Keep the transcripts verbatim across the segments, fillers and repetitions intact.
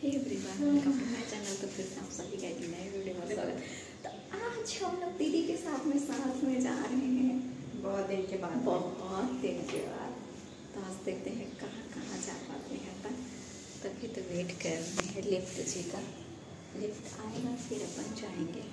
Hey everyone, welcome to my channel. तो फिर से आप सभी का एक नए वीडियो में स्वागत। तो आज हम लोग दीदी के साथ में साथ में जा रहे हैं बहुत दिन के बाद बहुत दिन के बाद। तो आज देखते हैं कहाँ कहाँ जा पाते हैं अपन। तभी तो वेट कर रहे हैं लिफ्ट जी का। लिफ्ट आएगा फिर अपन जाएंगे।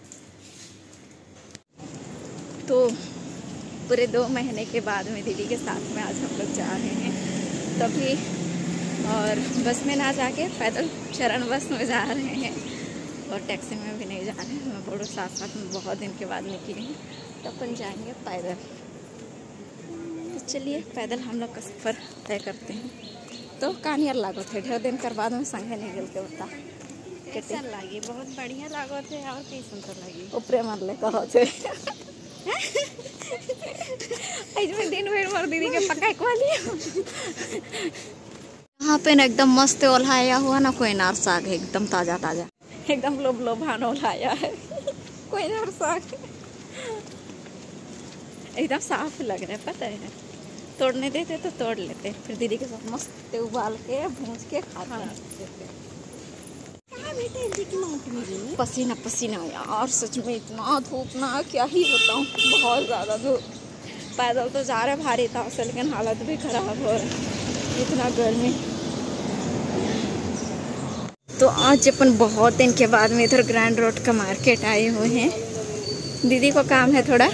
तो पूरे दो महीने के बाद में दीदी के साथ में आज हम लोग जा रहे हैं। तभी और बस में ना जाके पैदल चरण बस में जा रहे हैं और टैक्सी में भी नहीं जा रहे हैं। मैं बोलो साथ साथ में बहुत दिन के बाद निकली हैं तो अपन जाएंगे पैदल। तो चलिए पैदल हम लोग का सफ़र तय करते हैं। तो कहानियाँ लागो थे ढेर दिन कर बाद में संगे नहीं गलते बता कैसा लगी? बहुत बढ़िया लागो थे और कई सुंदर लगी। ऊपरे मार ले कहो थे में दिन भर मर दीदी के पकाए को वाली यहाँ पे ना एकदम मस्त ओल्हाया हुआ ना कोई नार साग है, एकदम ताजा ताजा एकदम लोभ लोभान ओल्हाया है कोई नार साग एकदम साफ लग रहा है। पता है तोड़ने देते तो तोड़ लेते, फिर दीदी के साथ मस्त उबाल के भूंज के खाते हैं। पसीना पसीना यार, सच में इतना धूप ना क्या ही बताऊं, बहुत ज़्यादा धूप। पैदल तो जा रहे भारी था से, लेकिन हालत भी खराब हो रही, इतना गर्मी। तो आज अपन बहुत दिन के बाद में इधर ग्रैंड रोड का मार्केट आए हुए हैं। दीदी को काम है थोड़ा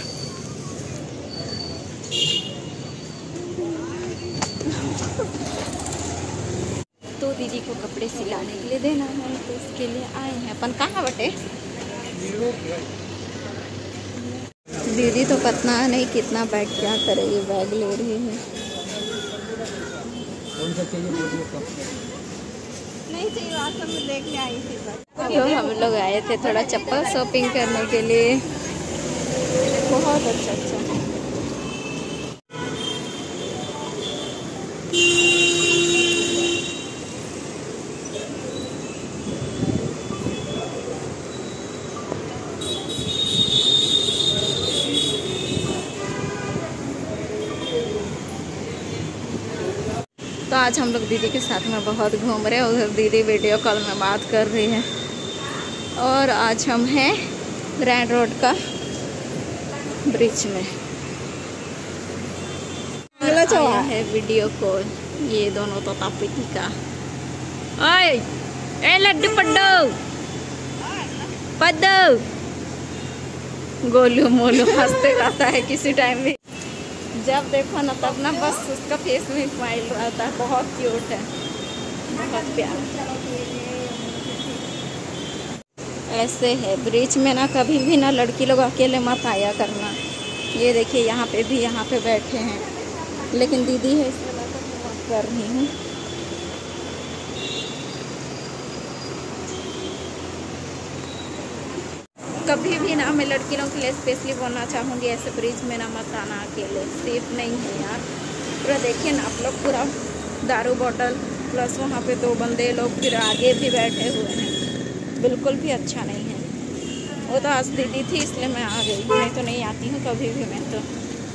तो दीदी को कपड़े सिलाने के लिए देना है, तो इसके लिए आए हैं अपन। कहाँ बटे दीदी तो पता नहीं कितना बैग क्या करेगी, बैग ले रही है। नहीं चाहिए, आज हम देख के आई थी। तो हम लोग आए थे थोड़ा चप्पल शॉपिंग करने के लिए। बहुत अच्छा अच्छा तो आज हम लोग दीदी के साथ में बहुत घूम रहे हैं। उधर दीदी वीडियो कॉल में बात कर रही है। और आज हम हैं ग्रैंड रोड का ब्रिज में। आया है वीडियो कॉल ये दोनों तो तापिती का। ओए ए लड्डू पड्डू पड्डू गोलू मोलू हंसते रहता है किसी टाइम भी, जब देखो ना तब ना बस उसका फेस में स्माइल रहता है। बहुत क्यूट है, बहुत प्यारा। ऐसे है ब्रिज में ना, कभी भी ना लड़की लोग अकेले मत आया करना। ये देखिए यहाँ पे भी यहाँ पे बैठे हैं, लेकिन दीदी है इसलिए मैं तो बात कर रही हूँ। कभी भी ना मैं लड़की लोगों के लिए स्पेशली बोलना चाहूँगी, ऐसे ब्रिज में ना मत आना अकेले, सेफ नहीं है यार। पूरा देखिए ना आप लोग, पूरा दारू बोतल प्लस वहाँ पे दो बंदे लोग फिर आगे भी बैठे हुए हैं, बिल्कुल भी अच्छा नहीं है। वो तो आज दीदी थी इसलिए मैं आ गई, नहीं तो नहीं आती हूँ कभी भी मैं तो।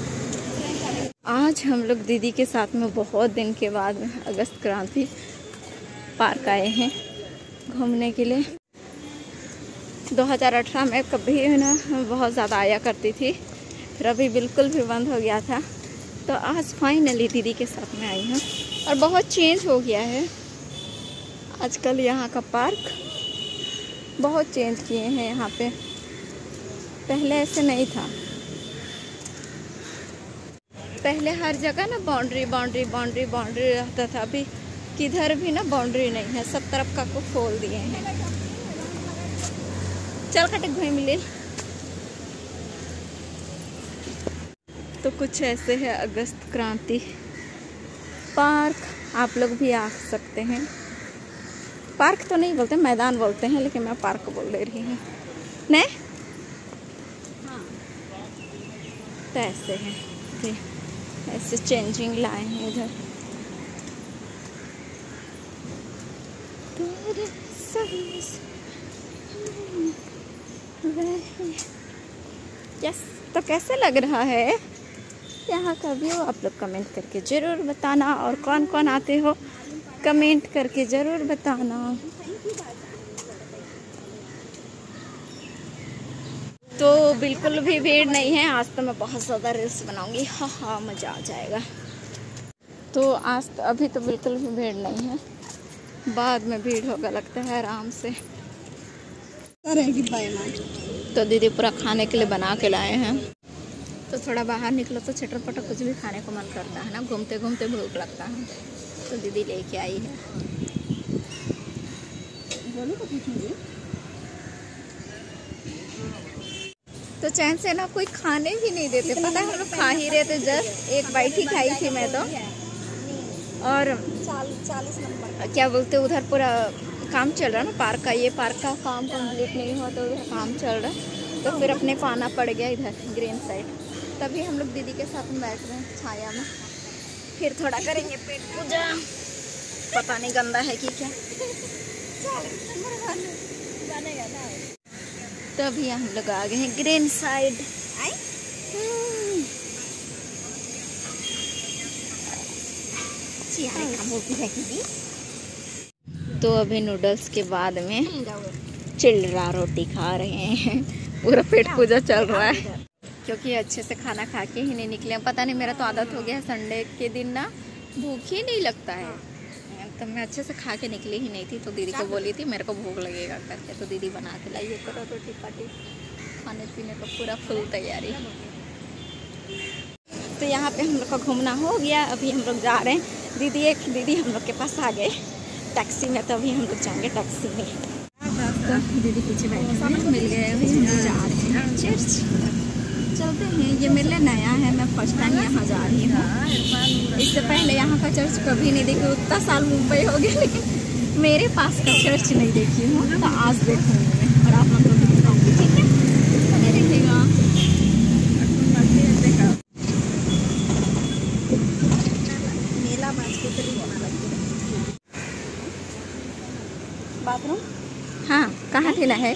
आज हम लोग दीदी के साथ में बहुत दिन के बाद में अगस्त क्रांति पार्क आए हैं घूमने के लिए। दो हज़ार अठारह में कभी ना बहुत ज़्यादा आया करती थी, फिर अभी बिल्कुल भी बंद हो गया था। तो आज फाइनली दीदी के साथ में आई हूँ और बहुत चेंज हो गया है आजकल यहाँ का पार्क, बहुत चेंज किए हैं यहाँ पे, पहले ऐसे नहीं था। पहले हर जगह ना बाउंड्री बाउंड्री बाउंड्री बाउंड्री रहता था, अभी किधर भी ना बाउंड्री नहीं है, सब तरफ का को खोल दिए हैं। चल कटे घूम ले। तो कुछ ऐसे है अगस्त क्रांति पार्क, आप लोग भी आ सकते हैं। पार्क तो नहीं बोलते, मैदान बोलते हैं, लेकिन मैं पार्क बोल दे रही हूँ ने। हाँ तो ऐसे है, ऐसे चेंजिंग लाए हैं इधर। यस, तो कैसे लग रहा है यहाँ का व्यू आप लोग कमेंट करके ज़रूर बताना। और कौन कौन आते हो कमेंट करके ज़रूर बताना। तो बिल्कुल भी भीड़ नहीं है। आज तो मैं बहुत ज़्यादा रील्स बनाऊंगी, हाँ हाँ मज़ा आ जाएगा। तो आज तो अभी तो बिल्कुल भी भीड़ नहीं है, बाद में भीड़ होगा लगता है आराम से। तो दीदी पूरा खाने के लिए बना के लाए हैं। तो थोड़ा बाहर निकलो तो चटर पटर कुछ भी खाने को मन करता है ना, घूमते घूमते भूख लगता है। तो दीदी लेके आई है। तो चैन से ना कोई खाने भी नहीं देते, पता है हम लोग खा ही रहे थे, जस्ट एक बाइट ही खाई थी मैं तो। और चालीस नंबर क्या बोलते उधर पूरा काम चल रहा है ना पार्क का, ये पार्क का काम कंप्लीट नहीं हुआ तो उधर काम चल रहा है। तो फिर अपने को आना पड़ गया इधर ग्रीन साइड। तभी हम लोग दीदी के साथ में बैठ रहे हैं छाया में। फिर थोड़ा करेंगे पेट पूजा, पता नहीं गंदा है कि क्या। तभी हम लोग आ गए हैं ग्रीन साइड। तो अभी नूडल्स के बाद में चिल्ला रोटी खा रहे हैं। पूरा पेट पूजा चल रहा है क्योंकि अच्छे से खाना खा के ही नहीं निकले। पता नहीं मेरा तो आदत हो गया संडे के दिन ना भूख ही नहीं लगता है, तो मैं अच्छे से खा के निकली ही नहीं थी। तो दीदी को बोली थी मेरे को भूख लगेगा करके, तो दीदी बना के लाई है पूरा रोटी पाटी, खाने पीने का पूरा फुल तैयारी। तो यहाँ पे हम लोग का घूमना हो गया। अभी हम लोग जा रहे हैं, दीदी एक दीदी हम लोग के पास आ गए टैक्सी में, तो अभी हम लोग जाएंगे टैक्सी में। तो दीदी पीछे बैठे हैं, मिल गए, अभी हम लोग जा रहे हैं चर्च। चलते हैं, ये मेरे लिए नया है, मैं फर्स्ट टाइम यहाँ जा रही हूँ। इससे पहले यहाँ का चर्च कभी नहीं देखी, उतना साल मुंबई हो गया लेकिन मेरे पास का चर्च नहीं देखी हूँ, तो आज देखूँगी मैं और आप लोगों को दिखाऊंगी, ठीक है? बने रहिएगा। मेला बाथरूम हाँ कहाँ ठेला है?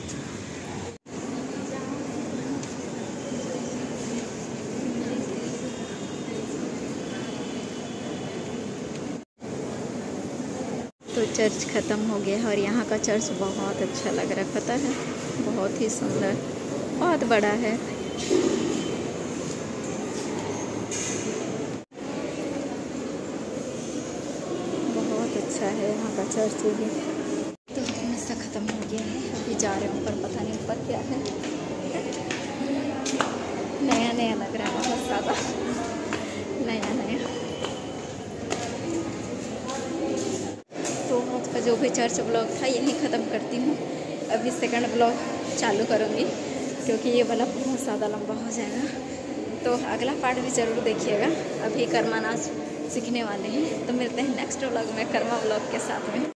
तो चर्च ख़त्म हो गया है और यहाँ का चर्च बहुत अच्छा लग रहा है, पता है, बहुत ही सुंदर, बहुत बड़ा है। बहुत अच्छा है यहाँ का चर्च भी। तो हिस्सा ख़त्म हो गया है, अभी जा रहे हैं ऊपर, पता नहीं ऊपर क्या है। नया नया लग रहा है, बहुत ज़्यादा नया नया। तो आज का जो भी चर्च ब्लॉग था यही ख़त्म करती हूँ। अभी सेकंड ब्लॉग चालू करूँगी क्योंकि ये वाला बहुत ज़्यादा लंबा हो जाएगा। तो अगला पार्ट भी ज़रूर देखिएगा। अभी कर्मा नाच सीखने वाले हैं, तो मिलते हैं नेक्स्ट ब्लॉग में कर्मा ब्लॉग के साथ में।